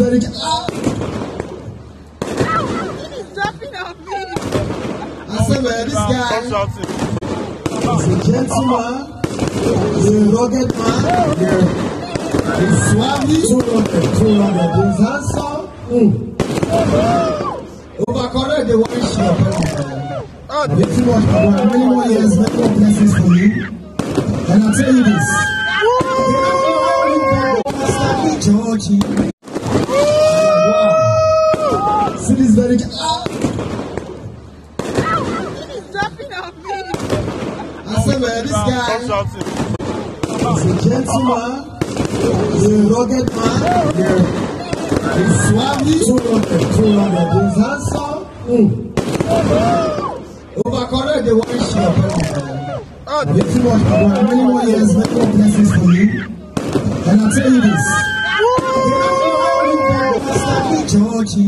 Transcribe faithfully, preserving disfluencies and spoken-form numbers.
very. Ah! He's jumping on me. I said, man, this guy is a gentleman, he's a rugged man, yeah. He's suave, too rugged, too rugged. He's handsome. Mm. Overcorrect the one shot. Oh, if you want many more years, many more blessings for you. And I'll tell you this. Georgie. Wow. See this very. Ah! He's jumping on me. I said, man, this guy is a gentleman, he's a rugged man, yeah. He's suave, too rugged, too rugged. He's handsome. Mm. Overcorrect the one shot. Oh, if you want many more years, many more blessings for you. And I'll tell you this. Georgie.